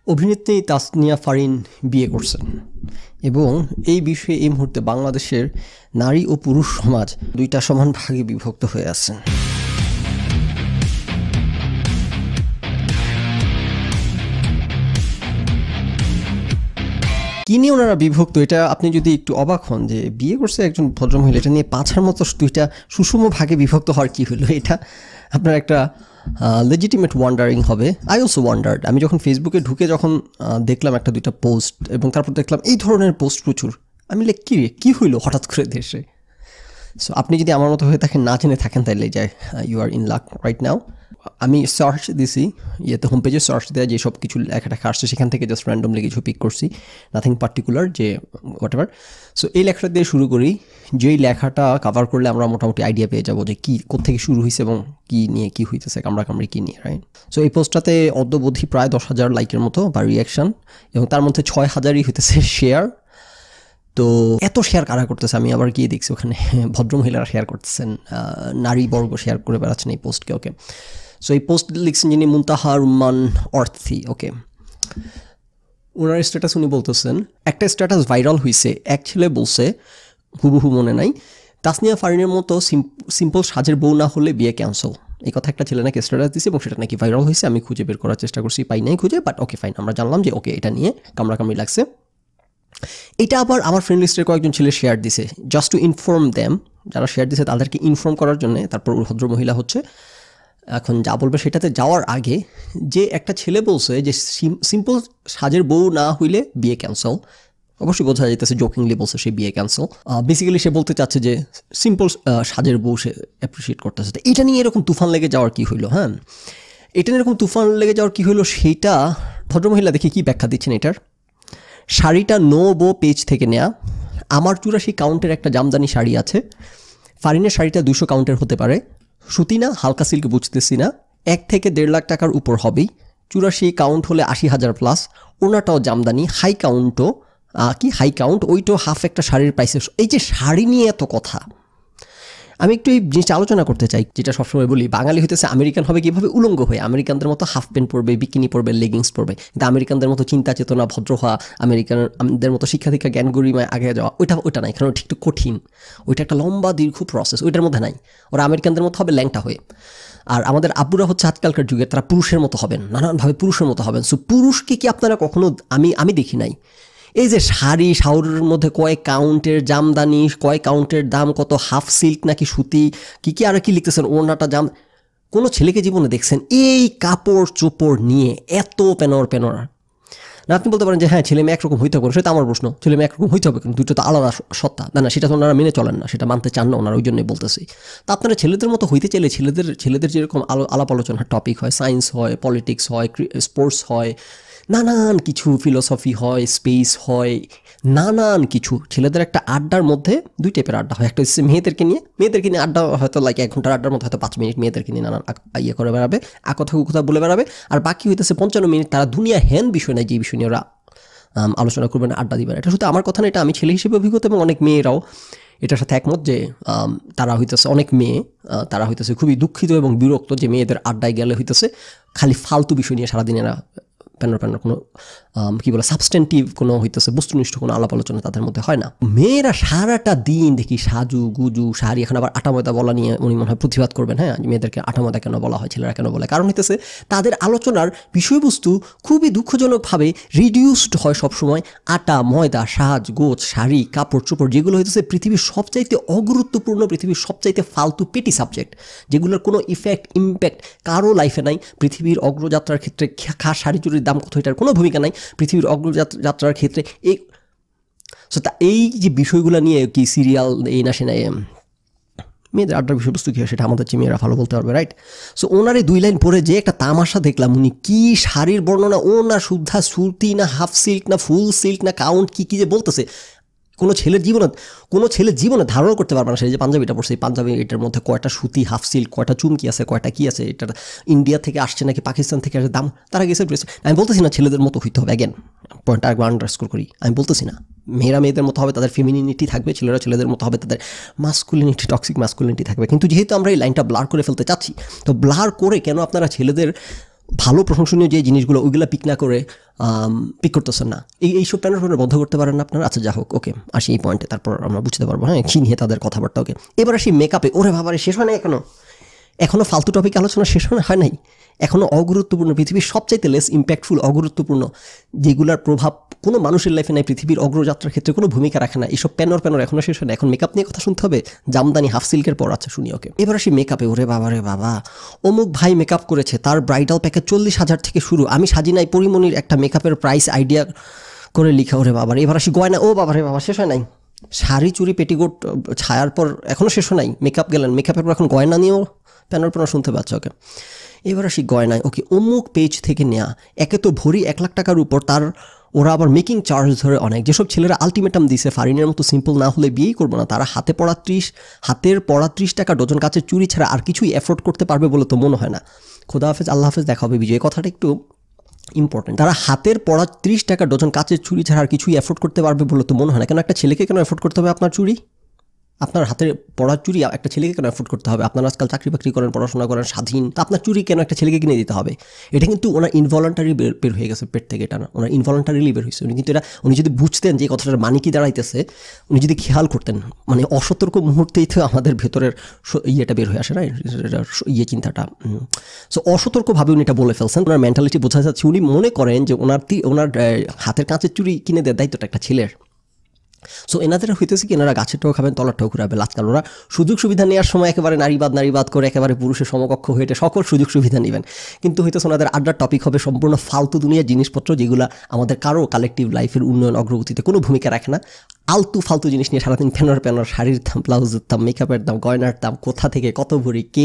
অভিনেত্রী তাসনিয়া ফারিন বিয়ে করছেন এবং এই বিষয়ে এই মুহূর্তে বাংলাদেশের নারী ও পুরুষ সমাজ দুইটা সমান ভাগে বিভক্ত হয়ে আছেন। কি নিয়ে ওনারা বিভক্ত, এটা আপনি যদি একটু অবাক হন যে বিয়ে করছে একজন ভদ্রমহিলা, এটা নিয়ে পাছার মতো দুইটা সুষম ভাগে বিভক্ত হওয়ার কী হলো, এটা আপনার একটা লেজিটিমেট ওয়ান্ডারিং হবে। I also wondered. আমি যখন ফেসবুকে ঢুকে যখন দেখলাম একটা দুইটা পোস্ট এবং তারপর দেখলাম এই ধরনের পোস্ট প্রচুর, আমি লাইক কী হইলো হঠাৎ করে দেশে। সো আপনি যদি আমার মতো হয়ে থাকেন, না জেনে থাকেন, তাইলে যায় you are in luck right now. আমি সার্চ দিছি, হোম পেজে সার্চ দেওয়া যে সব কিছু লেখাটা আসছে সেখান থেকে জাস্ট র্যান্ডমলি কিছু পিক করছি, নাথিং পার্টিকুলার, যে হোয়াট এভার। সো এই লেখাটা দিয়ে শুরু করি, যেই লেখাটা কভার করলে আমরা মোটামুটি আইডিয়া পেয়ে যাবো যে কী কোত্থেকে শুরু হয়েছে এবং কী নিয়ে কী হইতেছে, কামড়াকামড়ি কী নিয়ে, রাইট। সো এই পোস্টটাতে অদ্যবধি প্রায় 10,000 লাইকের মতো বা রিয়াকশান, এবং তার মধ্যে 6,000ই হইতেছে শেয়ার। তো এত শেয়ার কারা করতেছে, আমি আবার গিয়ে দেখছি ওখানে ভদ্রমহিলারা শেয়ার করতেছেন, নারীবর্গ শেয়ার করে বেড়াচ্ছেন এই পোস্টকে। ওকে, সো এই পোস্ট লিখছেন যিনি মুনতাহা রুম্মান অর্থি। ওকে, ওনার স্ট্যাটাস উনি বলতেছেন, একটা স্ট্যাটাস ভাইরাল হয়েছে, এক ছেলে বলছে, হুবহু মনে নাই, তাসনিয়া ফারিনের মতো সিম্পল সাজের বউ না হলে বিয়ে ক্যান্সেল। এই কথা একটা ছেলে নাকি স্ট্যাটাস দিচ্ছে এবং সেটা নাকি ভাইরাল হয়েছে। আমি খুঁজে বের করার চেষ্টা করছি, পাই নাই খুঁজে, বাট ওকে ফাইন, আমরা জানলাম যে ওকে এটা নিয়ে কামড়াকামড়ি লাগছে। এটা আবার আমার ফ্রেন্ড লিস্টের কয়েকজন ছেলে শেয়ার দিছে, জাস্ট টু ইনফর্ম দ্যাম, যারা শেয়ার দিছে তাদেরকে ইনফর্ম করার জন্য। তারপর ভদ্রমহিলা হচ্ছে, এখন যা বলবে সেটাতে যাওয়ার আগে, যে একটা ছেলে বলছে যে সিম্পল সাজের বউ না হইলে বিয়ে ক্যান্সেল। অবশ্যই বোঝা যাইতেছে জোকিংলি বলছে সে বিয়ে ক্যান্সেল। বেসিক্যালি সে বলতে চাচ্ছে যে সিম্পল সাজের বউ সে অ্যাপ্রিসিয়েট করতেছে। তো এটা নিয়ে এরকম তুফান লেগে যাওয়ার কী হইলো? হ্যাঁ, এটা নিয়ে এরকম তুফান লেগে যাওয়ার কী হইলো সেইটা ভদ্রমহিলা দেখি কী ব্যাখ্যা দিচ্ছেন এটার। শাড়িটা নো বো পেজ থেকে নেয়া, আমার 84 কাউন্টের একটা জামদানি শাড়ি আছে, ফারিনের শাড়িটা 200 কাউন্টের হতে পারে, সুতি না হালকা সিল্ক বুঝতেছি না, 1 থেকে 1.5 লাখ টাকার উপর হবেই, 84 কাউন্ট হলে 80,000 প্লাস, ওনাটাও জামদানি, হাই কাউন্টও হাই কাউন্ট, ওইটাও হাফ একটা শাড়ির প্রাইসে। এই যে শাড়ি নিয়ে এত কথা, আমি একটু এই জিনিসটা আলোচনা করতে চাই, যেটা সবসময় বলি, বাঙালি হইতেছে আমেরিকান হবে কীভাবে, উলঙ্গ হয়ে আমেরিকানদের মতো হাফ প্যান্ট পরবে, বিকিনি পরবে, লেগিংস পরবে, কিন্তু আমেরিকানদের মতো চিন্তা চেতনা, ভদ্র হওয়া, আমেরিকানদের মতো শিক্ষা দীক্ষা জ্ঞান গরিমায় আগে যাওয়া, ওইটা নাই, কারণ ঠিক একটু কঠিন, ওইটা একটা লম্বা দীর্ঘ প্রসেস, ওইটার মধ্যে নাই। ওরা আমেরিকানদের মতো হবে ল্যাংটা হয়ে। আর আমাদের আব্বুরা হচ্ছে আজকালকার যুগে, তারা পুরুষের মতো হবেন, নানানভাবে পুরুষের মতো হবেন। সো পুরুষকে কি আপনারা কখনো, আমি দেখি নাই, এই যে শাড়ি শাওরের মধ্যে কয়েক কাউন্টের জামদানি, কয়েক কাউন্টের দাম কত, হাফ সিল্ক নাকি সুতি, কী আর কি লিখতেছেন, ওনাটা কোনো ছেলেকে জীবনে দেখছেন এই কাপড় চোপড় নিয়ে এত পেনর না? আপনি বলতে পারেন যে হ্যাঁ, ছেলে মেয়ে একরকম হইতে হবে, সেটা আমার প্রশ্ন, ছেলে মেয়ে একরকম হইতে হবে, কিন্তু দুটো তো আলাদা সত্তা, না সেটা তো ওনারা মেনে চলেন না, সেটা মানতে চান না ওনারা, ওই জন্যই বলতেছি। তা আপনারা ছেলেদের মতো হইতে চাইলে ছেলেদের যেরকম আলাপ আলোচনার টপিক হয়, সায়েন্স হয়, পলিটিক্স হয়, স্পোর্টস হয়, নানান কিছু, ফিলোসফি হয়, স্পেস হয়, নানান কিছু, ছেলেদের একটা আড্ডার মধ্যে 2 টাইপের আড্ডা হয়। একটা হচ্ছে মেয়েদেরকে নিয়ে আড্ডা, হয়তো লাইক 1 ঘন্টার আড্ডার মধ্যে হয়তো 5 মিনিট মেয়েদেরকে নিয়ে নানান করে বেড়াবে, কথা বলে বেড়াবে, আর বাকি হইতেছে 55 মিনিট তারা দুনিয়া হ্যান বিষয় নেই, যে বিষয় নিয়ে ওরা আলোচনা করবেন, আড্ডা দিবেন। এটা শুধু আমার কথা না, এটা আমি ছেলে হিসেবে অভিজ্ঞতা, এবং অনেক মেয়েরাও এটার সাথে একমত, যে তারা হইতেছে, অনেক মেয়ে তারা হইতেছে খুবই দুঃখিত এবং বিরক্ত যে মেয়েদের আড্ডায় গেলে হইতেছে খালি ফালতু বিষয় নিয়ে সারাদিন এরা প্যান্ডার কোনো কী বলে সাবস্টেন্টিভ কোনো হইতেছে বস্তুনিষ্ঠ কোনো আলাপ আলোচনা তাদের মধ্যে হয় না। মেয়েরা সারাটা দিন দেখি সাজু গুজু শাড়ি, এখন আবার আটা ময়দা বলা নিয়ে উনি মনে হয় প্রতিবাদ করবেন। হ্যাঁ, মেয়েদেরকে আটা ময়দা কেন বলা হয়, ছেলেরা কেন বলে, কারণ হইতেছে তাদের আলোচনার বিষয়বস্তু খুবই দুঃখজনকভাবে রিডিউসড হয় সবসময় আটা ময়দা, সাজ গোজ, শাড়ি কাপড় চোপড়, যেগুলো হইতেছে পৃথিবীর সবচাইতে অগুরুত্বপূর্ণ, পৃথিবীর সবচাইতে ফালতু পেটি সাবজেক্ট, যেগুলোর কোনো ইম্প্যাক্ট কারো লাইফে নাই। পৃথিবীর অগ্রযাত্রার ক্ষেত্রে শাড়ি চুরির দাম কত, এটার কোনো ভূমিকা নাই পৃথিবীর অগ্রযাত্রার ক্ষেত্রে। এই যে বিষয়গুলো নিয়ে কি সিরিয়াল এই না সে নাই, মেয়েদের আড্ডার বিষয়বস্তু কী হয় সেটা আমাদের মেয়েরা ভালো বলতে পারবে, রাইট। সো ওনার এই 2 লাইন পরে যে একটা তামাশা দেখলাম, উনি কি শাড়ির বর্ণনা, ও না শুদ্ধা সুতি না হাফ সিল্ক না ফুল সিল্ক না কাউন্ট কী যে বলতেছে, কোনো ছেলের জীবনে ধারণা করতে পারবে না। সে যে পাঞ্জাবিটা পড়ছে, এই পাঞ্জাবি এটার মধ্যে কয়টা সুতি, হাফ সিল্ক, কয়টা চুমকি আছে, কয়টা কী আছে, এটা ইন্ডিয়া থেকে আসছে নাকি পাকিস্তান থেকে আসছে, দাম তারা গেছে ড্রেস। আমি বলতেছি না ছেলেদের মতো হইতে হবে, অ্যাগেন পয়েন্টটা একবার আন্ডারস্কোর করি, আমি বলতেছি না মেয়েরা মেয়েদের মতো হবে, তাদের ফেমিনিটি থাকবে, ছেলেরা ছেলেদের মতো হবে, তাদের মাস্কুলিনিটি, টক্সিক মাস্কুলিনিটি থাকবে। কিন্তু যেহেতু আমরা এই লাইনটা ব্লার করে ফেলতে চাচ্ছি, তো ব্লার করে কেন আপনারা ছেলেদের ভালো প্রশংসনীয় যে জিনিসগুলো ওইগুলো পিক না করে পিক করতেছেন না, এইসব প্যানেল বন্ধ করতে পারেন না আপনারা। আচ্ছা যা হোক, ওকে আসি এই পয়েন্টে, তারপর আমরা বুঝতে পারবো হ্যাঁ কী নিয়ে তাদের কথাবার্তা। ওকে এবার আসি মেকআপে। ওরে বাবারে শেষ হয় নাই এখনও ফালতু টপিক আলোচনা শেষ হয় নাই, এখনও অগুরুত্বপূর্ণ, পৃথিবীর সবচাইতে লেস ইম্প্যাক্টফুল অগুরুত্বপূর্ণ, যেগুলোর প্রভাব কোনো মানুষের লাইফে নাই, পৃথিবীর অগ্রযাত্রার ক্ষেত্রে কোনো ভূমিকা রাখে না, এইসব প্যানর এখনও শেষ হয় না। এখন মেকআপ নিয়ে কথা শুনতে হবে, জামদানি হাফ সিল্কের পর। আচ্ছা শুনি। ওকে এবার আসি মেকআপে। ওরে বাবা, অমুক ভাই মেকআপ করেছে, তার ব্রাইডাল প্যাকেজ 40,000 থেকে শুরু। আমি সাজি নাই পরিমণির একটা মেকআপের প্রাইস আইডিয়া করে লিখা। ওরে বাবারে। এবার আসি গয়না। ও বাবারে বাবা, শেষ হয় নাই। শাড়ি চুড়ি পেটিকোট ছায়ার পর এখনও শেষ হয় নাই। মেকআপ গেলেন, মেকআপের পর এখন গয়না নিয়েও প্যানর শুনতে পাচ্ছ। ওকে এবার আসি গয়নায়। ওকে অমুক পেজ থেকে নেওয়া, একে তো ভরি 1 লাখ টাকার উপর, তার ওরা আবার মেকিং চার্জ ধরে অনেক। যেসব ছেলেরা আলটিমেটাম দিছে ফারিনের মতো সিম্পল না হলে বিয়েই করবো না, তারা হাতের পড়া 30 টাকা ডজন কাচের চুড়ি ছাড়া আর কিছুই অ্যাফোর্ড করতে পারবে বলে তো মনে হয় না। খোদা হাফেজ, আল্লাহ হাফেজ, দেখা হবে বিজয়। কথাটা একটু ইম্পর্টেন্ট। তারা হাতের পড়া 30 টাকা ডজন কাচের চুড়ি ছাড়া আর কিছুই অ্যাফোর্ড করতে পারবে বলে তো মনে হয় না। কেন একটা ছেলেকে কেন অ্যাফোর্ড করতে হবে আপনার চুড়ি? আপনার হাতের পড়ার চুরি একটা ছেলেকে কেন অ্যাফোর্ড করতে হবে? আপনারা আজকাল চাকরি বাকরি করেন, পড়াশোনা করেন, স্বাধীন, তো আপনার চুরি কেন একটা ছেলেকে কিনে দিতে হবে? এটা কিন্তু ওনার ইনভলেন্টারি বের হয়ে গেছে পেট থেকে, এটা না, ওনার ইনভলেন্টারিলি বের হয়েছে। উনি কিন্তু এটা, উনি যদি বুঝতেন যে এই কথাটার মানে কি দাঁড়াইতেছে, উনি যদি খেয়াল করতেন, মানে অসতর্ক মুহূর্তেই তো আমাদের ভেতরের ইয়েটা বের হয়ে আসে না, চিন্তাটা। সো অসতর্কভাবে উনি এটা বলে ফেলছেন। ওনার মেন্টালিটি বোঝা যাচ্ছে, উনি মনে করেন যে ওনার হাতের কাঁচের চুরি কিনে দেওয়ার দায়িত্বটা একটা ছেলের। সো এনাদের হইতেছে কি, এনারা গাছেরটাও খাবেন, তলারটাও ঘুরাবে। আজকাল ওরা সুযোগ সুবিধা নেওয়ার সময় একেবারে নারীবাদ করে একেবারে পুরুষের সমকক্ষ হয়ে সকল সুযোগ সুবিধা নেবেন, কিন্তু হইতেছে ওনাদের আড্ডার টপিক হবে সম্পূর্ণ ফালতু দুনিয়ার জিনিসপত্র, যেগুলো আমাদের কারো কালেকটিভ লাইফের উন্নয়ন অগ্রগতিতে কোনো ভূমিকা রাখে না। আলতু ফালতু জিনিস নিয়ে সারাদিন প্যানর, শাড়ির দাম, ব্লাউজের দাম, মেকআপের দাম, গয়নার দাম, কোথা থেকে কত ভরি, কে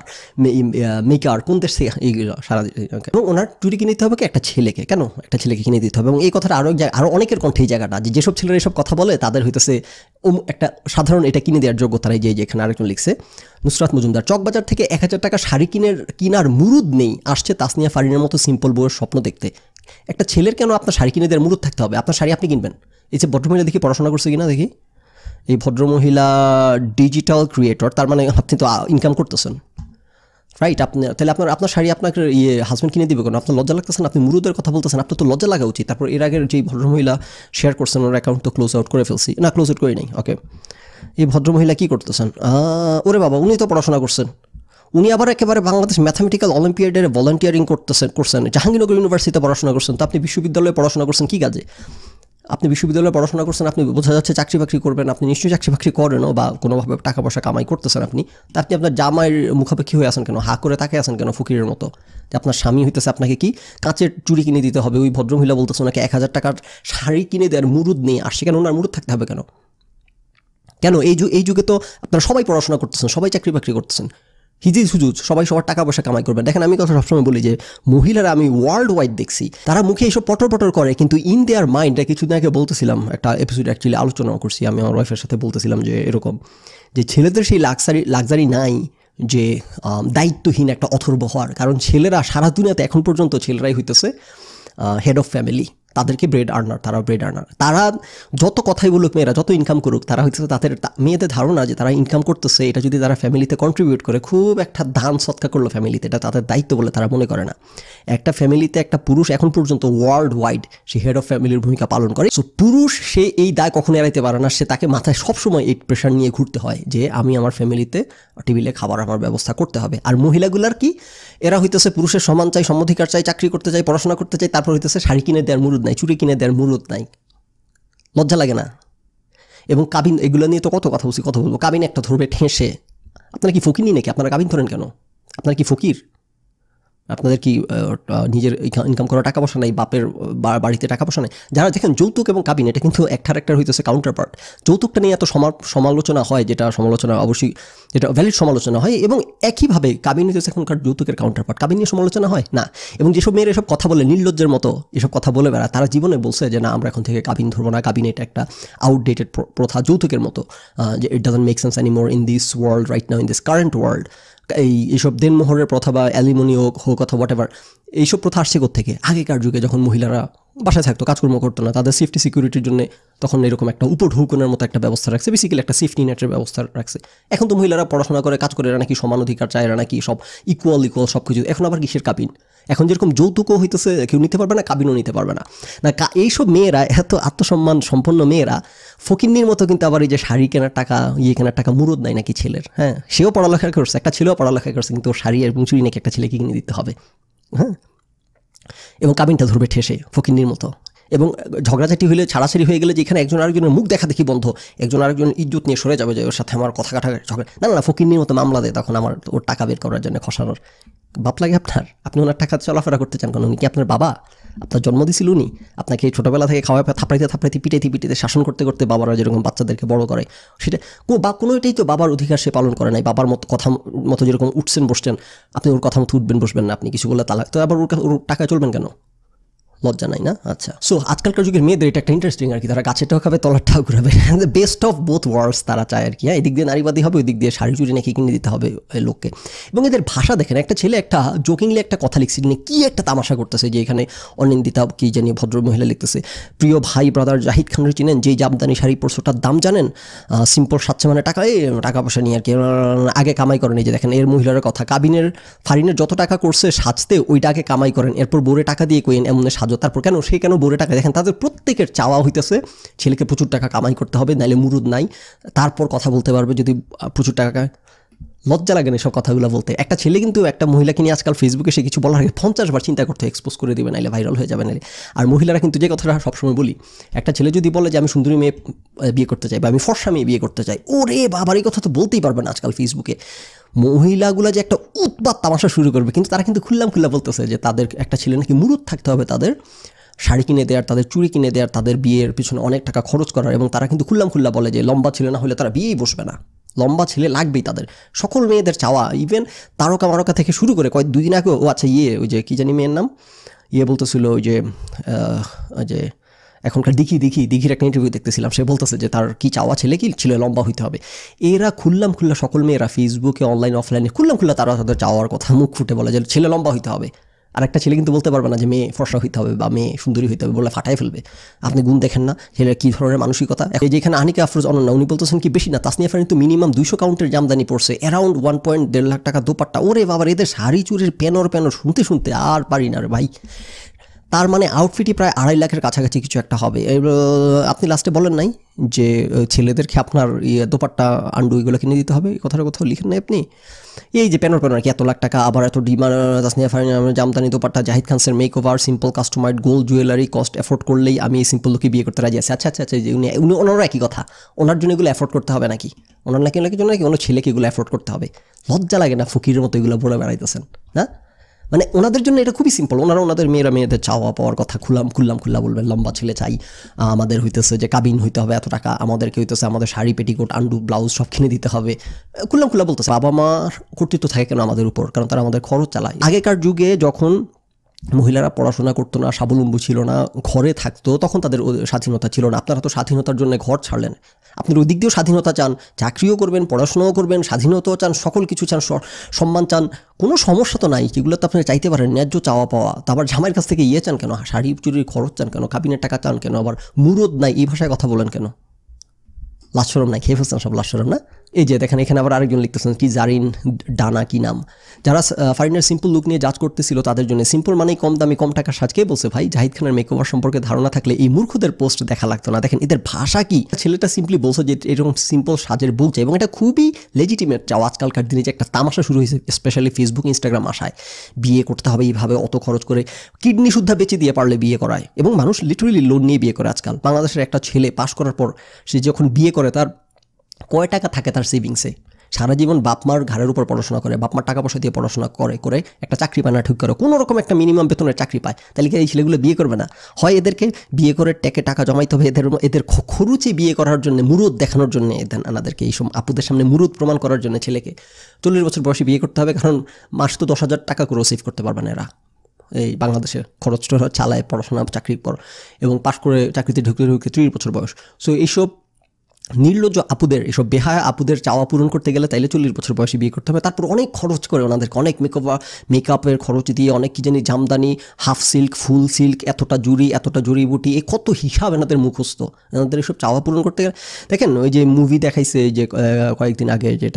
মেকার কোন দেশ থেকে, এইগুলো সারাদিন। এবং ওনার চুরি কিনে দিতে হবে কি একটা ছেলেকে? কেন একটা ছেলেকে কিনে দিতে হবে? এবং এই কথাটা আরও অনেকের কণ্ঠে এই জায়গাটা, যেসব ছেলেরা এসব কথা বলে তাদের হইতেছে একটা সাধারণ এটা কিনে দেওয়ার যোগ্যতা নেই। যেখানে আরেকজন লিখছে, নুসরাত মজুমদার, চকবাজার থেকে 1000 টাকা শাড়ি কিনার মুরুদ নেই, আসছে তাসনিয়া ফারিনের মতো সিম্পল বউয়ের স্বপ্ন দেখতে। একটা ছেলের কেন আপনার শাড়ি কিনে দেওয়ার মুরুদ থাকতে হবে? আপনার শাড়ি আপনি কিনবেন। এই যে ভদ্রমহিলা দেখি পড়াশোনা করছে কিনা দেখি, এই ভদ্রমহিলা ডিজিটাল ক্রিয়েটর, তার মানে আপনি তো ইনকাম করতেছেন, রাইট? তাহলে আপনার শাড়ি আপনাকে হাজব্যান্ড কিনে দিবে কেন? আপনার লজ্জা লাগতেছেন? আপনি মুরুদের কথা বলতেছেন, আপনার তো লজ্জা লাগা উচিত। তারপর এর আগের যেই ভদ্রমহিলা শেয়ার করছেন, ওর অ্যাকাউন্ট তো ক্লোজ আউট করে ফেলছি, না ক্লোজ আউট করি নাই। ওকে এই ভদ্রমহিলা কী করতেছেন? ওরে বাবা, উনি তো পড়াশোনা করছেন, উনি আবার একেবারে বাংলাদেশ ম্যাথামেটিক্যাল অলিম্পিয়াডের ভলান্টিয়ারিং করছেন, জাহাঙ্গীরনগর ইউনিভার্সিটিতে পড়াশোনা করছেন। তো আপনি বিশ্ববিদ্যালয়ে পড়াশোনা করছেন কী কাজে? আপনি বিশ্ববিদ্যালয়ে পড়াশোনা করছেন, আপনি বোঝা যাচ্ছে চাকরি বাকরি করবেন, আপনি নিশ্চয়ই চাকরি বাকরি করেনও বা কোনোভাবে টাকা পয়সা কামাই করতেছেন আপনি। তা আপনি আপনার জামাইয়ের মুখাপেক্ষি হয়ে আছেন কেন? হা করে তাকে আছেন কেন ফকিরের মতো? যে আপনার স্বামী হইতেছে আপনাকে কি কাঁচের চুড়ি কিনে দিতে হবে? ওই ভদ্রমহিলা বলতেছে ওনাকে 1000 টাকার শাড়ি কিনে দেওয়ার মুরুদ নেই, আসছে কেন? ওনার মুরুদ থাকতে হবে কেন? এই যুগে তো আপনারা সবাই পড়াশোনা করতেছেন, সবাই চাকরি বাকরি করতেছেন, হিজিজ হুজুজ সবাই সবার টাকা পয়সা কামাই করবেন। দেখেন আমি কথা সবসময় বলি যে মহিলারা আমি ওয়ার্ল্ড ওয়াইড দেখছি, তারা মুখে এইসব পটর করে, কিন্তু ইন দেয়ার মাইন্ড, কিছুদিন আগে বলতেছিলাম একটা এপিসোড অ্যাকচুয়ালি আলোচনা করছি, আমি আমার ওয়াইফের সাথে বলতেছিলাম যে এরকম যে ছেলেদের সেই লাক্সারি নাই যে দায়িত্বহীন একটা অথর্ব হওয়ার। কারণ ছেলেরা সারা দুনিয়াতে এখন পর্যন্ত ছেলেরাই হইতেছে হেড অফ ফ্যামিলি, তাদেরকে তারা ব্রেড আর্নার। তারা যত কথাই বলুক, মেয়েরা যত ইনকাম করুক, তারা হচ্ছে তাদের মেয়েদের ধারণা যে তারা ইনকাম করতেছে, এটা যদি তারা ফ্যামিলিতে কন্ট্রিবিউট করে, খুব একটা দান সৎকার করলো ফ্যামিলিতে, এটা তাদের দায়িত্ব বলে তারা মনে করে না। একটা ফ্যামিলিতে একটা পুরুষ এখন পর্যন্ত ওয়ার্ল্ড ওয়াইড সে হেড অফ ফ্যামিলির ভূমিকা পালন করে। সো পুরুষ সে এই দায় কখনো এড়াইতে পারে না, সে তাকে মাথায় সবসময় এই প্রেশার নিয়ে ঘুরতে হয় যে আমি আমার ফ্যামিলিতে টেবিলে খাবার আমার ব্যবস্থা করতে হবে। আর মহিলাগুলার কি, এরা হইতেছে পুরুষের সমান চাই, সম্মতিকার চাই, চাকরি করতে চাই, পড়াশোনা করতে চাই, তারপর হইতেছে শাড়ি কিনে দেওয়ার মুরুদ নাই, চুরি কিনে দেওয়ার মুরুদ নাই। লজ্জা লাগে না? এবং কাবিন, এগুলো নিয়ে তো কত কথা বলবো। কাবিন একটা ধরবে ঠেসে। আপনারা কি ফকির নাকি? আপনারা কাবিন ধরেন কেন? আপনারা কি ফকির? আপনাদের কি নিজের ইনকাম করা টাকা পয়সা নাই? বাপের বাড়িতে টাকা পয়সা নেই? যারা দেখেন যৌতুক এবং কাবিন, এটা কিন্তু একটার হইতেছে কাউন্টার পার্ট। যৌতুকটা নিয়ে এত সমালোচনা হয়, যেটা সমালোচনা অবশ্যই, যেটা ভ্যালিড সমালোচনা হয়, এবং একইভাবে কাবিন হইতেছে এখনকার যৌতুকের কাউন্টার পার্ট। কাবিন নিয়ে সমালোচনা হয় না। এবং যেসব মেয়েরা এসব কথা বলে, নির্লজ্জের মতো এসব কথা বলে বেড়ায়, তারা জীবনে বলছে যে না, আমরা এখন থেকে কাবিন ধরবো না, কাবিন এটা একটা আউটডেটেড প্রথা, যৌতুকের মতো, যে it doesn't make sense anymore in this world right now, in this current world. এইসব দেনমোহরের প্রথা বা অ্যালিমনি হোক অথবা হোয়াট এভার, এইসব প্রথা আসছে কোত্থেকে? আগেকার যুগে যখন মহিলারা বাসায় থাকতো, কাজকর্ম করতো না, তাদের সেফটি সিকিউরিটির জন্য তখন এরকম একটা উপঢৌকনের মতো একটা ব্যবস্থা রাখছে, বেসিক্যালি একটা সেফটি নেটের ব্যবস্থা রাখছে। এখন তো মহিলারা পড়াশোনা করে কাজ করে, এরা নাকি সমান অধিকার চায়, এরা নাকি সব ইকুয়াল সব কিছু। এখন আবার কিসের কাবিন? এখন যেরকম যৌতুকও হইতেছে, কেউ নিতে পারবে না, কাবিনও নিতে পারবে না। না এইসব মেয়েরা, এত আত্মসম্মান সম্পন্ন মেয়েরা ফকিন্নির মতো কিন্তু আবার এই যে শাড়ি কেনার টাকা, কেনার টাকা মুরদ নাই নাকি ছেলের। হ্যাঁ, সেও পড়ালেখা করছে, একটা ছেলেও পড়ালেখা করছে, কিন্তু শাড়ি এবং চুড়ি নাকি একটা ছেলেকে কিনে দিতে হবে। হ্যাঁ, এবং কাবিনটা ধরবে ঠেসে ফকিন্নির মতো। এবং ঝগড়াঝাটি হলে, ছাড়াছাড়ি হয়ে গেলে, যেখানে একজন আরেকজনের মুখ দেখা দেখি বন্ধ, একজন আরেকজন ইজ্জত নিয়ে সরে যাবে যে ওর সাথে আমার কথা কাটা ঝগড়া, না ফকিন্নির মতো মামলা দেয় তখন আমার ওর টাকা বের করার জন্য খসানোর। বাপ লাগে আপনার? আপনি ওনার টাকা চলাফেরা করতে চান কেন? উনি কি আপনার বাবা? আপনার জন্ম দিছিল উনি? আপনাকে ছোটোবেলা থেকে খাওয়া থাপড়াইতে পিটাইতে শাসন করতে করতে বাবারা যেরকম বাচ্চাদেরকে বড় করে, সেটা কোনোটাই তো বাবার অধিকার সে পালন করে নাই। বাবার মতো কথা মতো যেরকম উঠছেন বসছেন, আপনি ওর কথা মতো উঠবেন বসবেন না, আপনি কিছু বলে তালাক, তো আবার ওর টাকা চলবেন কেন? লজ্জা নাই না? আচ্ছা, সো আজকালকার যুগের মেয়েদের এটা একটা ইন্টারেস্টিং আর কি, তারা গাছেরটাও খাবে, তলারটাও ঘুরাবে, বেস্ট অফ বোথ ওয়ার্ল্ডস তারা চায় আর কি। হ্যাঁ, এদিক দিয়ে নারীবাদী হবে, ওই দিক দিয়ে শাড়ি চুড়ি নাকি কিনে দিতে হবে লোককে। এবং এদের ভাষা দেখেন, একটা ছেলে একটা জোকিংলি একটা কথা লিখছে, কি একটা তামাশা করতেছে, যে এখানে অনিন্দিতা কি জানি ভদ্র মহিলা লিখতেছে, প্রিয় ভাই ব্রাদার জাহিদ খানের চিনেন, যেই জামদানি শাড়ি পরছে ওটার দাম জানেন? সিম্পল 700 মানে টাকা পয়সা নিয়ে আর কি, আগে কামাই করেন। এই যে দেখেন এর মহিলার কথা, কাবিনের ফারিনের যত টাকা করছে সাজতে, ওইটা আগে কামাই করেন, এরপর বোরে টাকা দিয়ে কইন এমন সাজো। তারপর কেন বোরে টাকা? দেখেন তাদের প্রত্যেকের চাওয়া হইতেছে ছেলেকে প্রচুর টাকা কামাই করতে হবে, নাইলে মুরুদ নাই, তারপর কথা বলতে পারবে যদি প্রচুর টাকা। লজ্জা লাগে না সব কথাগুলো বলতে? একটা ছেলে কিন্তু একটা মহিলাকে নিয়ে আজকাল ফেসবুকে সে কিছু বলার আগে 50 বার চিন্তা করতে, এক্সপোজ করে দেবে, নাইলে ভাইরাল হয়ে যাবে। নাইলে আর মহিলারা কিন্তু যে কথাটা সবসময় বলি, একটা ছেলে যদি বলে যে আমি সুন্দরী মেয়ে বিয়ে করতে চাই বা আমি ফর্সা মেয়ে বিয়ে করতে চাই, ওরে বাবার এই কথা তো বলতেই পারবে না আজকাল ফেসবুকে। মহিলাগুলো যে একটা উৎপাত তামাশা শুরু করবে, কিন্তু তারা কিন্তু খুল্লা বলতেছে যে তাদের একটা ছেলে নাকি মুরুদ থাকতে হবে, তাদের শাড়ি কিনে দেওয়ার, তাদের চুড়ি কিনে দেওয়ার, তাদের বিয়ের পিছনে অনেক টাকা খরচ করার। এবং তারা কিন্তু খুল্লা বলে যে লম্বা ছেলে না হলে তারা বিয়েই বসবে না, লম্বা ছেলে লাগবেই তাদের। সকল মেয়েদের চাওয়া, ইভেন তারকা মারকা থেকে শুরু করে 2 দিন আগে আচ্ছা ওই যে কী জানি মেয়ের নাম, বলতেছিল ওই যে এখনকার দিঘির একটা ইন্টারভিউ দেখতেছিলাম, সে বলতেছে যে তার কি চাওয়া, ছেলে লম্বা হইতে হবে। এরা খুল্লা সকল মেয়েরা ফেসবুকে অনলাইন অফলাইনে খুল্লা তারা তাদের চাওয়ার কথা মুখ ফুটে বলে যে ছেলে লম্বা হইতে হবে। আর একটা ছেলে কিন্তু বলতে পারবে না যে মেয়ে ফর্সা হইতে হবে বা মেয়ে সুন্দরী হইতে হবে, বলে ফাটাই ফেলবে। আপনি গুণ দেখেন না ছেলের কী ধরনের মানসিকতা। যেখানে আনিকা আফরোজ অনন্যা, উনি বলতেছেন কি বেশি না, তাসনিয়া ফারিন তো মিনিমাম 200 কাউন্টের জামদানি পড়ছে, অ্যারাউন্ড 1.5 লাখ টাকা দোপাট্টা। ওরে বাবার, এদের শাড়ি চুরির প্যানর শুনতে আর পারি না রে ভাই। তার মানে আউটফিটই প্রায় 2.5 লাখের কাছাকাছি কিছু একটা হবে। আপনি লাস্টে বলেন নাই যে ছেলেদেরকে আপনার দোপাট্টা আন্ডু এগুলো কিনে দিতে হবে, এই কথাটা কোথাও লিখেন নাই আপনি। এই যে প্যানর কি এত লাখ টাকা, আবার এত ডিমান্ড, তাসনিয়া ফারিন জামদানি দোপাট্টা, জাহিদ খানের makeover, simple customised gold jewellery, cost afford করলেই আমি এই সিম্পল লোকে বিয়ে করতে রাজি আছি। আচ্ছা যে ওনারও একই কথা, ওনার জন্য এগুলো এফোর্ড করতে হবে নাকি? ওনার নাকি জন্য নাকি ওনার ছেলেকে এগুলো এফোর্ড করতে হবে? লজ্জা লাগে না? ফকিরের মতো এগুলো বলে বেড়াইতেছেন না? মানে ওনাদের জন্য এটা খুবই সিম্পল। ওনাদের মেয়েদের চাওয়া পাওয়ার কথা খুল্লা বলবেন, লম্বা ছেলে চাই, আমাদের হইতেছে যে কাবিন হইতে হবে এত টাকা, আমাদেরকে হইতেছে আমাদের শাড়ি পেটিকোট আন্ডু ব্লাউজ সব কিনে দিতে হবে, খুল্লা বলতেছে। বাবা মার কর্তৃত্ব থাকে কেন আমাদের উপর? কারণ তারা আমাদের খরচ চালায়। আগেকার যুগে যখন মহিলারা পড়াশোনা করতো না, স্বাবলম্বী ছিল না, ঘরে থাকতো, তখন তাদের স্বাধীনতা ছিল না। আপনারা তো স্বাধীনতার জন্য ঘর ছাড়লেন, আপনার ওই দিক দিয়েও স্বাধীনতা চান, চাকরিও করবেন, পড়াশোনাও করবেন, স্বাধীনতাও চান, সকল কিছু চান, সম্মান চান, কোনো সমস্যা তো নাই। যেগুলো তো আপনারা চাইতে পারেন, ন্যায্য চাওয়া পাওয়া। তারপর জামাইয়ের কাছ থেকে চান কেন? শাড়ি চুরির খরচ চান কেন? কাবিনের টাকা চান কেন? আবার মুরদ নাই এই ভাষায় কথা বলেন কেন? লাশরম নাই, খেয়ে ফেলছেন সব লাশরম না? এই যে দেখেন এখানে আবার আরেকজন লিখতেছেন কি জারিন ডানা কি নাম, যারা ফারিনের সিম্পল লুক নিয়ে জাজ করতেছিল তাদের জন্য। সিম্পল মানেই কম দামি কম টাকার সাজ। কে বলছে ভাই? জাহিদ খানের মেকওভার সম্পর্কে ধারণা থাকলে এই মূর্খদের পোস্ট দেখা লাগতো না। দেখেন এদের ভাষা কি। ছেলেটা সিম্পলি বলছে যে এরকম সিম্পল সাজের বউ চাই, এবং এটা খুবই লেজিটিমেট চাও। আজকালকার দিনে যে একটা তামাশা শুরু হয়েছে, স্পেশালি ফেসবুক ইনস্টাগ্রাম আসায়, বিয়ে করতে হবে এইভাবে অত খরচ করে, কিডনি সুদ্ধা বেঁচে দিয়ে পারলে বিয়ে করায়, এবং মানুষ লিটারেলি লোন নিয়ে বিয়ে করে আজকাল। বাংলাদেশের একটা ছেলে পাশ করার পর সে যখন বিয়ে করে, তার কয় টাকা থাকে তার সেভিংসে? সারা জীবন বাপমার ঘাড়ের উপর পড়াশোনা করে, বাপমার টাকা পয়সা দিয়ে পড়াশোনা করে একটা চাকরি পায় না ঠিক করে, কোনো রকম একটা মিনিমাম বেতনের চাকরি পায়, তাহলে কি এই ছেলেগুলো বিয়ে করবে না? হয় এদেরকে বিয়ে করে টাকা জমাইতে হবে, এদের খরুচে বিয়ে করার জন্য, মুরুদ দেখানোর জন্য, এনাদেরকে এইসব আপুদের সামনে মুরুদ প্রমাণ করার জন্য ছেলেকে 40 বছর বয়সে বিয়ে করতে হবে। কারণ মাস তো 10,000 টাকা করেও সেভ করতে পারবে না এরা। এই বাংলাদেশে খরচটা চালায় পড়াশোনা চাকরির পর, এবং পাশ করে চাকরিতে ঢুকে 30 বছর বয়স। সো এইসব নির্লজ্জ আপুদের, এসব বেহায়া আপুদের চাওয়া পূরণ করতে গেলে তাইলে 40 বছর বয়সে বিয়ে করতে হবে, তারপর অনেক খরচ করে ওনাদেরকে, অনেক মেকআপের খরচ দিয়ে, অনেক কি জানি jamdani, half silk, full silk, এতটা জুড়িবুটি, এই কত হিসাব এনাদের মুখস্থ। এনাদের এসব চাওয়া পূরণ করতে গেলে দেখেন ওই যে মুভি দেখাইছে যে কয়েকদিন আগে, যেটা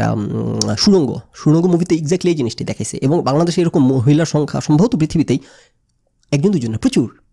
সুড়ঙ্গ মুভিতে এক্স্যাক্টলি এই জিনিসটি দেখাইছে। এবং বাংলাদেশে এরকম মহিলার সংখ্যা সম্ভবত পৃথিবীতেই একজন দুজন না,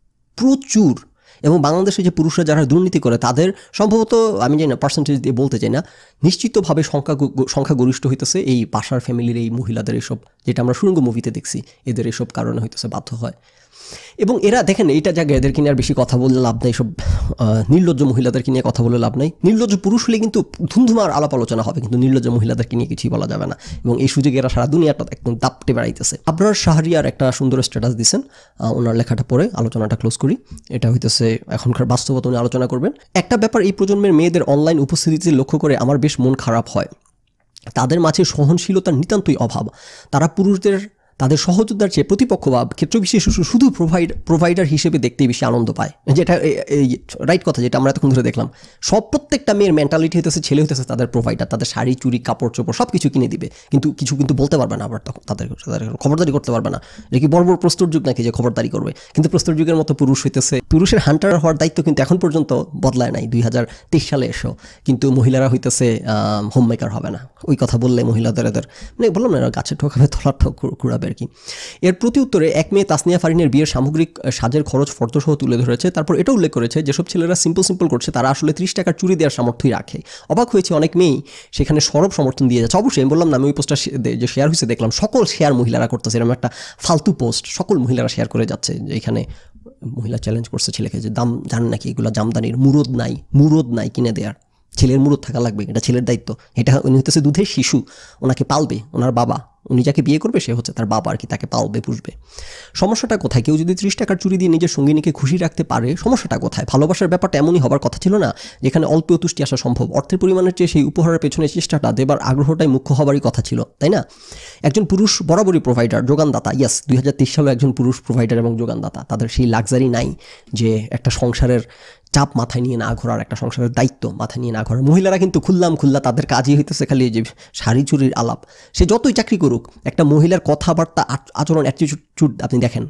প্রচুর। এবং বাংলাদেশে যে পুরুষরা যারা দুর্নীতি করে তাদের সম্ভবত, আমি জানি না, পার্সেন্টেজ দিয়ে বলতে চাই না, নিশ্চিতভাবে সংখ্যাগরিষ্ঠ হইতেছে এই পাশার ফ্যামিলির এই মহিলাদের, এসব যেটা আমরা সুড়ঙ্গ মুভিতে দেখছি, এদের এসব কারণে হইতেছে বাধ্য হয়। এবং এরা দেখেন এইটা জায়গায় এদেরকে নিয়ে আর বেশি কথা বললে লাভ নাই, সব নির্লজ্জ মহিলাদেরকে নিয়ে কথা বলে লাভ নাই। নির্লজ্জ পুরুষ হলে কিন্তু ধুমধুমার আলাপ আলোচনা হবে, কিন্তু নির্লজ্জ মহিলাদেরকে নিয়ে কিছুই বলা যাবে না। এবং এই সুযোগে এরা সারা দুনিয়াটা একদম দাপটে বেড়াইতেছে। আবরার শাহরিয়ার একটা সুন্দর স্ট্যাটাস দিচ্ছেন, ওনার লেখাটা পরে আলোচনাটা ক্লোজ করি। এটা হইতেছে এখনকার বাস্তবতা উনি আলোচনা করবেন। একটা ব্যাপার এই প্রজন্মের মেয়েদের অনলাইন উপস্থিতিতে লক্ষ্য করে আমার বেশ মন খারাপ হয়। তাদের মাঝে সহনশীলতার নিতান্তই অভাব। তারা পুরুষদের তাদের সহযোদ্ধার চেয়ে প্রতিপক্ষ বা ক্ষেত্রবিশেষ শুধু প্রোভাইডার হিসেবে দেখতেই বেশি আনন্দ পায়। যেটা রাইট কথা, যেটা আমরা এতক্ষণ ধরে দেখলাম। প্রত্যেকটা মেয়ের মেন্টালিটি হইতেছে ছেলে হইতেছে তাদের প্রোভাইডার, তাদের শাড়ি চুড়ি কাপড় চোপড় সব কিছু কিনে দিবে, কিন্তু কিছু বলতে পারবে না, আবার তখন তাদের খবরদারি করতে পারবে না। এটা কি বড় প্রস্তর যুগ নাকি যে খবরদারি করবে? কিন্তু প্রস্তর যুগের মতো পুরুষ হইতেছে, পুরুষের হান্টার হওয়ার দায়িত্ব কিন্তু এখন পর্যন্ত বদলায় নাই, 2023 সালে এসো। কিন্তু মহিলারা হইতেছে হোম মেকার হবে না। ওই কথা বললে মহিলাদের এদের মানে বললাম না, গাছে ঠোকাবে, তলার কুড়াবে আর কি। এর প্রতি উত্তরে এক মেয়ে তাসনিয়া ফারিনের বিয়ের সামগ্রিক সাজের খরচ ফর্দসহ তুলে ধরেছে। তারপর এটা উল্লেখ করেছে যেসব ছেলেরা সিম্পল করছে তারা আসলে 30 টাকার চুরি দেওয়ার সামর্থ্যই রাখে। অবাক হয়েছে, অনেক মেয়েই সেখানে সরব সমর্থন দিয়ে যাচ্ছে। অবশ্যই আমি বললাম না, আমি ওই পোস্টটা যে শেয়ার হয়েছে দেখলাম, সকল শেয়ার মহিলারা করতেছে, এরকম একটা ফালতু পোস্ট সকল মহিলারা শেয়ার করে যাচ্ছে। যে এখানে মহিলা চ্যালেঞ্জ করছে ছেলেকে যে দাম জানেন নাকি এগুলো জামদানির, মুরদ নাই কিনে দেওয়ার, ছেলের মুরদ থাকা লাগবে, এটা ছেলের দায়িত্ব। এটা উনি হইতেছে দুধের শিশু, ওনাকে পালবে ওনার বাবা, উনি যাকে বিয়ে করবে সে হচ্ছে তার বাবা আর কি, তাকে পালবে পুষবে। সমস্যাটা কোথায়? কেউ যদি 30 টাকার চুরি দিয়ে নিজের সঙ্গিনীকে খুশি রাখতে পারে, সমস্যাটা কোথায়? ভালোবাসার ব্যাপারটা এমনই হবার কথা ছিল না যেখানে অল্প তুষ্টি আসা সম্ভব। অর্থের পরিমাণের চেয়ে সেই উপহারের পেছনে চেষ্টাটা দেবার আগ্রহটাই মুখ্য হবারই কথা ছিল, তাই না? একজন পুরুষ বরাবরই প্রোভাইডার, যোগানদাতা। ইয়াস, 2023 সালে একজন পুরুষ প্রোভাইডার এবং যোগানদাতা। তাদের সেই লাক্সারি নাই যে একটা সংসারের চাপ মাথায় নিয়ে না ঘোরার, একটা সংসারের দায়িত্ব মাথায় নিয়ে না ঘোরার। মহিলারা কিন্তু খুল্লা তাদের কাজই হইতেছে খালি যে শাড়ি চুরির আলাপ। সে যতই চাকরি করুক, একটা মহিলার কথাবার্তা, আচরণ, অ্যাটিটিউড আপনি দেখেন,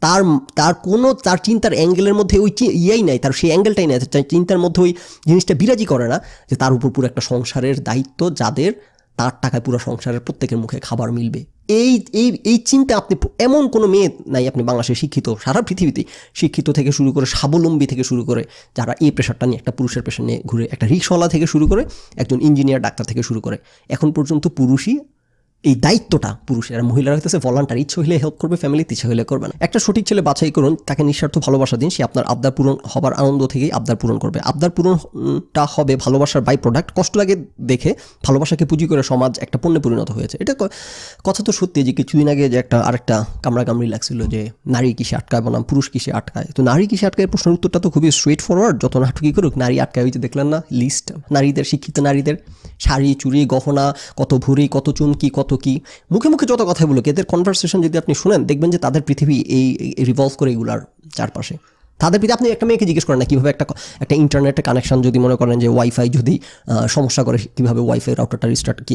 তার চিন্তার অ্যাঙ্গেলের মধ্যে ওই ইয়াই নাই, তার সেই অ্যাঙ্গেলটাই নাই, তার চিন্তার মধ্যে ওই জিনিসটা বিরাজি করে না যে তার উপর পুরো একটা সংসারের দায়িত্ব, যাদের তার টাকায় পুরো সংসারের প্রত্যেকের মুখে খাবার মিলবে। এই চিন্তা আপনি এমন কোনো মেয়ে নাই আপনি বাংলাদেশে শিক্ষিত, সারা পৃথিবীতে শিক্ষিত থেকে শুরু করে, স্বাবলম্বী থেকে শুরু করে, যারা এই প্রেশারটা নিয়ে, একটা পুরুষের প্রেশার নিয়ে ঘুরে, একটা রিক্সাওয়ালা থেকে শুরু করে একজন ইঞ্জিনিয়ার, ডাক্তার থেকে শুরু করে, এখন পর্যন্ত পুরুষই এই দায়িত্বটা পুরুষের। আর মহিলারা হইতেছে ভলান্টারি, ইচ্ছে হলে হেল্প করবে ফ্যামিলিতে, ইচ্ছে হলে করবে না। একটা সঠিক ছেলে বাছাই করুন, তাকে নিঃস্বার্থ ভালোবাসা দিন, সে আপনার আবদার পূরণ হবার আনন্দ থেকেই আবদার পূরণ করবে। আবদার পূরণটা হবে ভালোবাসার বাই প্রোডাক্ট। কষ্ট লাগে দেখে ভালোবাসাকে পুঁজি করে সমাজ একটা পণ্যে পরিণত হয়েছে। এটা কথা তো সত্যি যে কিছুদিন আগে যে আরেকটা কামড়াকামড়ি লাগছিল যে নারী কিসে আটকায় বনাম পুরুষ কিসে আটকায়। তো নারী কিসে আটকায় প্রশ্নের উত্তরটা তো খুবই স্ট্রেট ফরওয়ার্ড। যত নাটকি করুক নারী আটকায়, ওই যে দেখলেন না লিস্ট, নারীদের, শিক্ষিত নারীদের শাড়ি চুড়ি গহনা, কত ভুঁড়ি, কত চুমকি, কত কি, মুখে যত কথা বলুক, এদের কনভারসেশন যদি আপনি শুনেন দেখবেন যে তাদের পৃথিবী এই রিভলভ করে এগুলার চারপাশে। তাদের পৃথিবী, আপনি একটা মেয়েকে জিজ্ঞেস করেন না কীভাবে একটা ইন্টারনেটের কানেকশন, যদি মনে করেন যে ওয়াইফাই যদি সমস্যা করে, কীভাবে ওয়াইফাই রাউটারটা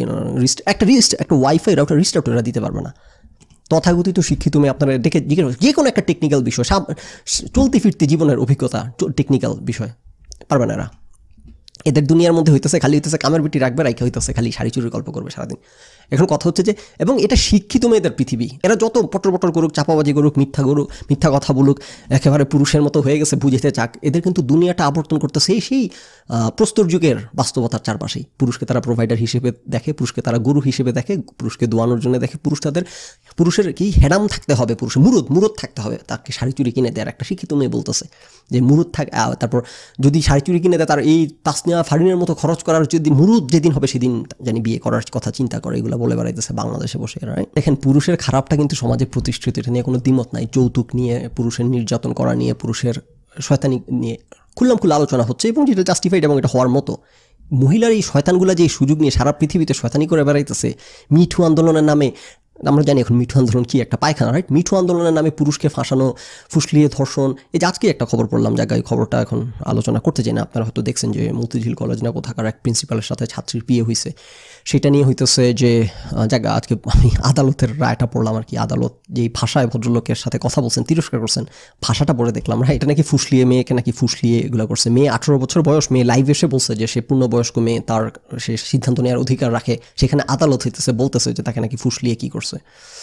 একটা ওয়াইফাই রাউটার রিস্টার্ট দিতে পারবে না। তথাকথিত শিক্ষিত মেয়ে আপনারা ডেকে জিজ্ঞেস যে কোনো একটা টেকনিক্যাল বিষয়, চলতে ফিরতে জীবনের অভিজ্ঞতা, টেকনিক্যাল বিষয় পারবে না এরা। এদের দুনিয়ার মধ্যে হইতেছে খালি কামের বিটি রাখবে, রাইখে হইতেছে খালি শাড়ি চুরির গল্প করবে সারাদিন। এখন কথা হচ্ছে যে, এবং এটা শিক্ষিত মেয়েদের পৃথিবী, এরা যত পটর করুক, চাপাবাজি করুক, মিথ্যা কথা বলুক, একেবারে পুরুষের মতো হয়ে গেছে, বুঝতে চাক, এদের কিন্তু দুনিয়াটা আবর্তন করতেছে সেই প্রস্তর যুগের বাস্তবতার চারপাশেই। পুরুষকে তারা প্রোভাইডার হিসেবে দেখে, পুরুষকে তারা গুরু হিসেবে দেখে, পুরুষকে দোয়ানোর জন্য দেখে। পুরুষের কি হেডাম থাকতে হবে, পুরুষের মুরদ থাকতে হবে, তাকে শাড়ি চুরি কিনে দেয়। একটা শিক্ষিত মেয়ে বলতেছে যে মুরদ তারপর যদি শাড়ি চুরি কিনে দেয়, তার এই তাসনিয়া ফারিনের মতো খরচ করার যদি মুরদ যেদিন হবে সেদিন জানি বিয়ে করার কথা চিন্তা করে, এগুলো বলে বেড়াইতেছে বাংলাদেশে বসে। দেখেন, পুরুষের খারাপটা কিন্তু সমাজে প্রতিষ্ঠিত, এটা নিয়ে কোনো দ্বিমত নাই। যৌতুক নিয়ে, পুরুষের নির্যাতন করা নিয়ে, পুরুষের শয়তানি নিয়ে খুল্লাম আলোচনা হচ্ছে, এবং যেটা জাস্টিফাইড এবং এটা হওয়ার মতো। মহিলার এই শয়তানগুলো যে সুযোগ নিয়ে সারা পৃথিবীতে শয়তানি করে বেড়াইতেছে, মিঠু আন্দোলনের নামে আমরা জানি এখন মিঠু আন্দোলন কি একটা পায়খানা, রাইট? মিঠু আন্দোলনের নামে পুরুষকে ফাঁসানো, ফুসলিয়ে ধর্ষণ, এই যে আজকে একটা খবর পড়লাম জায়গায়, খবরটা এখন আলোচনা করতে চাই না, আপনারা হয়তো দেখছেন যে মতিঝিল কলেজ না কোথাকার এক প্রিন্সিপালের সাথে ছাত্রীর বিয়ে হয়েছে, সেটা নিয়ে হইতেছে যে জায়গা আজকে আমি আদালতের রায়টা পড়লাম আর কি। আদালত যেই ভাষায় ভদ্রলোকের সাথে কথা বলছেন, তিরস্কার করছেন, ভাষাটা পড়ে দেখলাম, এটা নাকি ফুসলিয়ে, মেয়েকে নাকি ফুসলিয়ে এগুলো করছে। মেয়ে 18 বছর বয়স, মেয়ে লাইভ এসে বলছে যে সে পূর্ণবয়স্ক মেয়ে, তার সে সিদ্ধান্ত নেওয়ার অধিকার রাখে, সেখানে আদালত হইতেছে বলতেছে যে তাকে নাকি ফুসলিয়ে কী করছে।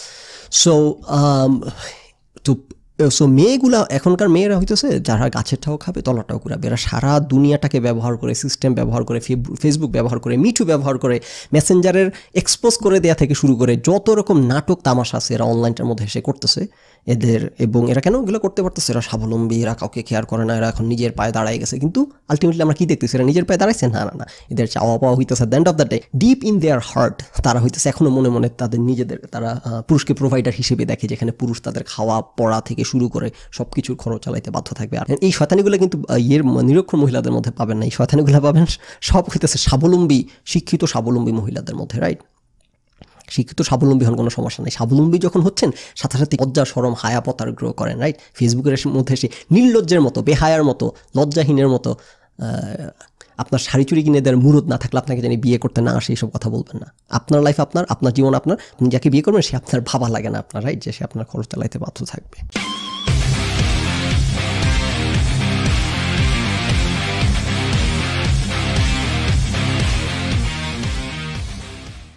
সো মেয়েগুলা, এখনকার মেয়েরা হইতেছে যারা গাছেরটাও খাবে তলাটাও কুড়াবে, এরা সারা দুনিয়াটাকে ব্যবহার করে, সিস্টেম ব্যবহার করে, ফেসবুক ব্যবহার করে, মিঠু ব্যবহার করে, মেসেঞ্জারের এক্সপোজ করে দেওয়া থেকে শুরু করে যত রকম নাটক তামাশা আছে এরা অনলাইনটার মধ্যে এসে করতেছে এদের। এবং এরা কেন এগুলো করতে পারতেছে? এরা স্বাবলম্বী, এরা কাউকে কেয়ার করে না, এরা এখন নিজের পায়ে দাঁড়ায় গেছে। কিন্তু আলটিমেটলি আমরা কি দেখতেছি? এরা নিজের পায়ে দাঁড়াইছে না, এদের চাওয়া পাওয়া হইতেছে the end of the day deep in their heart তারা হইতেছে এখনও মনে মনে তাদের নিজেদের, তারা পুরুষকে প্রোভাইডার হিসেবে দেখে, যেখানে পুরুষ তাদের খাওয়া পড়া থেকে শুরু করে সব কিছুর খরচ চালাইতে বাধ্য থাকবে। আর এই শয়তানিগুলো কিন্তু নিরক্ষর মহিলাদের মধ্যে পাবেন না, এই শয়তানিগুলো পাবেন সব হইতেছে স্বাবলম্বী, শিক্ষিত স্বাবলম্বী মহিলাদের মধ্যে, রাইট? শিক্ষিত স্বাবলম্বী হন, কোনো সমস্যা নেই। স্বাবলম্বী যখন হচ্ছেন, সাথে সাথে লজ্জা, শরম, হায়া পতার গ্রো করেন, রাইট? ফেসবুকের মধ্যে এসে নির্লজ্জের মতো, বেহায়ার মতো, লজ্জাহীনের মতো, আপনার শাড়ি চুরি কিনে দেওয়ার মুরত না থাকলে আপনাকে জানি বিয়ে করতে না আসে, এইসব কথা বলবেন না। আপনার লাইফ আপনার জীবন আপনার, আপনি যাকে বিয়ে করবেন সে আপনার ভাবা লাগে না আপনার, রাইট? যে সে আপনার খরচ চালাইতে বাধ্য থাকবে।